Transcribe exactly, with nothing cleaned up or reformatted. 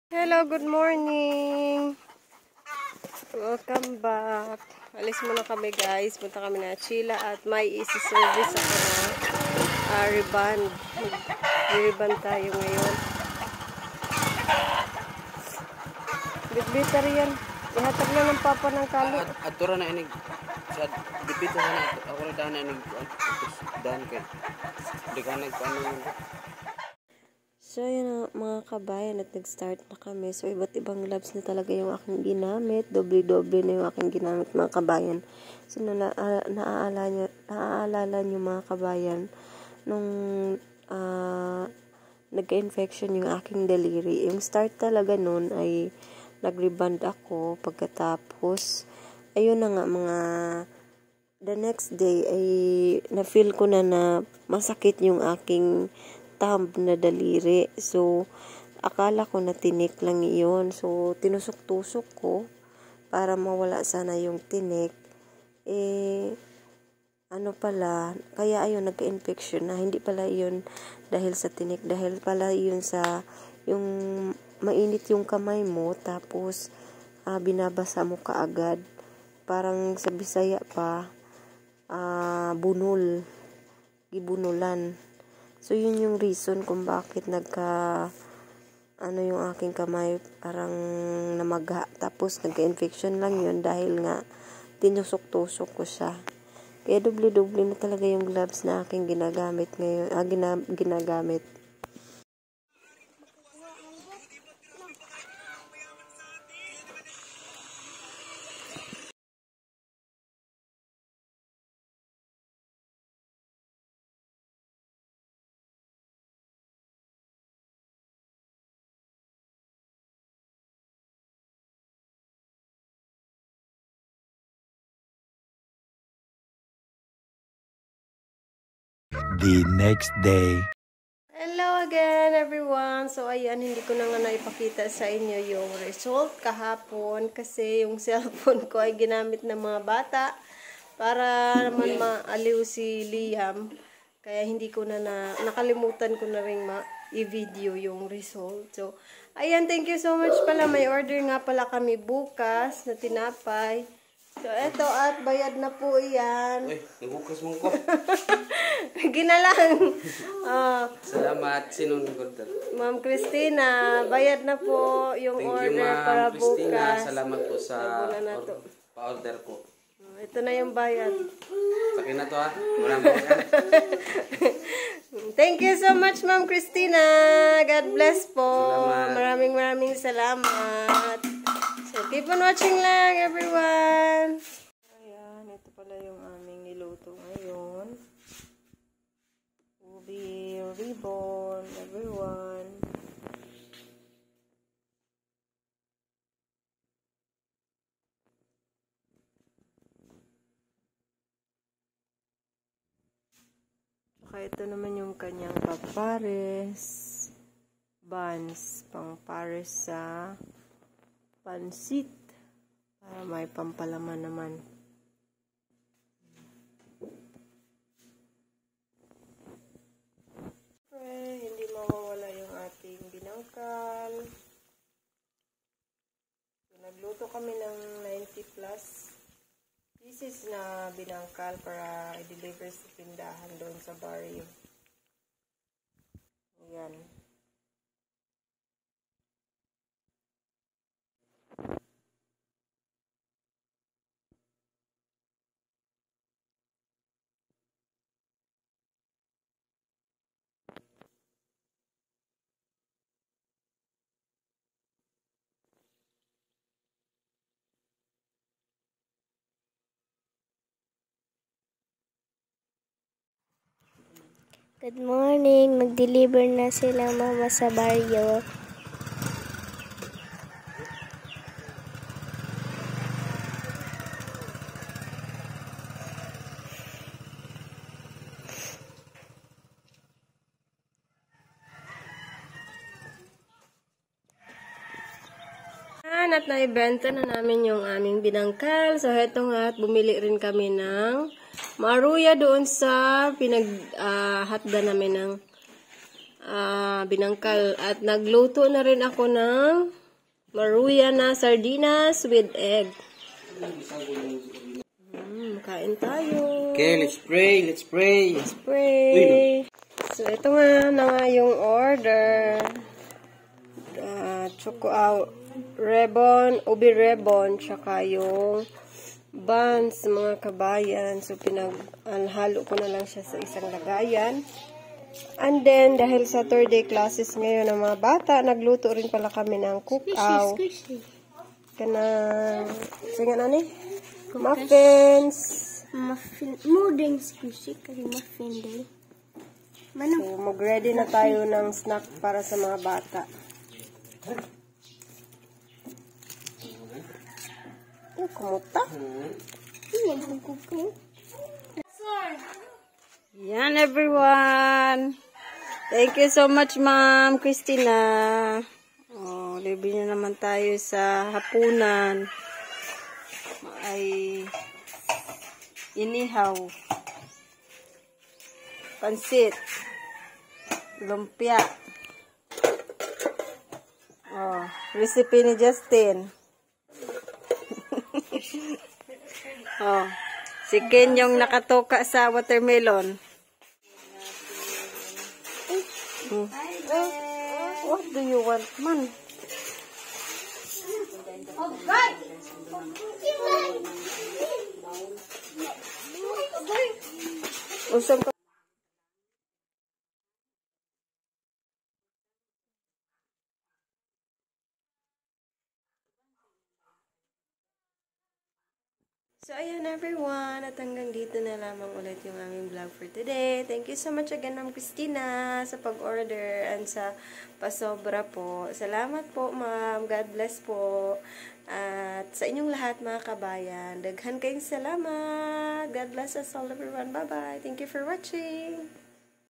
Hello, good morning. Welcome back. Alis muna kami guys. Punta kami na Chila at may isi-service ako na uh, ribbon. Ribbon tayo ngayon. Bitbitar yan. Ihatag na ng papa ng kalo. At tura na inig. Sa bitbitar na ako na daan na inig. Daan kay. Di ka nagpaano yun. So, yun mga kabayan at nag-start na kami. So, iba't ibang gloves na talaga yung aking ginamit. Doble-doble na yung aking ginamit mga kabayan. So, na uh, naaalala, nyo, naaalala nyo mga kabayan nung uh, nagka-infection yung aking daliri. Yung start talaga nun ay nag-reband ako. Pagkatapos, ayun na nga mga the next day ay na-feel ko na na masakit yung aking thumb na daliri. So, akala ko na tinik lang iyon. So, tinusok-tusok ko para mawala sana yung tinik. Eh, ano pala, kaya ayun, nagka-infection na. Hindi pala yun dahil sa tinik. Dahil pala yun sa, yung mainit yung kamay mo, tapos uh, binabasa mo kaagad. Parang sa Bisaya pa, uh, bunol. Gibunulan. So, yun yung reason kung bakit nagka, ano yung aking kamay, parang namagha. Tapos, nagka-infection lang yun dahil nga, tinusok-tusok ko siya. Kaya, doble-doble na talaga yung gloves na aking ginagamit ngayon, ah, gina, ginagamit. The next day. Hello again everyone. So ayan, hindi ko na nga naipakita sa inyo yung result kahapon kasi yung cellphone ko ay ginamit ng mga bata para naman maaliw si Liam. Kaya hindi ko na, na nakalimutan ko na rin ma-i-video yung result. So ayan, thank you so much pala. May order nga pala kami bukas na tinapay. So, eto at bayad na po iyan. Uy, nagukas mo ko. Ginalang. uh, Salamat. Sinong nag-order? Ma'am Christina, bayad na po yung Thank order you, Ma'am para Christina. bukas. Salamat po sa na to. pa-order po. Uh, ito na yung bayad. Sakin na to ha. Maraming yan. Thank you so much, Ma'am Christina. God bless po. Salamat. Maraming maraming salamat. So, keep on watching lang, everyone. Ayan, ito pala yung aming niluto ngayon. Ubi, ribbon, everyone. Saka ito naman yung kanyang papares. Buns, pang pares sa pansit para may pampalaman naman. Okay, hindi mawawala yung ating binangkal. So, nagluto kami ng ninety plus pieces na binangkal para i-deliver sa tindahan doon sa barrio. Ayan. Good morning. Mag-deliver na sila mama sa baryo. At naibenta na namin yung aming binangkal. So, heto nga at bumili rin kami ng maruya doon sa pinag-hatda uh, namin ng uh, binangkal. At nagluto na rin ako ng Maruya na sardinas with egg. Mm, kain tayo. Okay, let's pray, let's pray. Let's pray. So, ito nga na nga yung order. Uh, choco, uh, rebon, ubi rebon, tsaka yung buns, mga kabayan. So, pinag-halo ko na lang siya sa isang lagayan. And then, dahil Saturday classes ngayon ng mga bata, nagluto rin pala kami ng cook-out. Kanang, sige na ni? Muffins. Muffin. Muding squishy kasi muffin day. So, mag-ready na tayo ng snack para sa mga bata. Yung kumuta. Yan ang kuko. Yan, everyone. Thank you so much, Ma'am Christina. Oh, libre na naman tayo sa hapunan. Ay inihaw. Pansit. Lumpia. Oh, recipe ni Justin. Oh, si Ken yung nakatoka sa watermelon. Hmm. What do you want, man? Oh, God! Usap ka. So, ayan everyone. At hanggang dito na lamang ulit yung aming vlog for today. Thank you so much again, Ma'am Christina, sa pag-order and sa pasobra po. Salamat po, Ma'am. God bless po. At sa inyong lahat, mga kabayan, daghan kayong salamat. God bless us all, everyone. Bye-bye. Thank you for watching.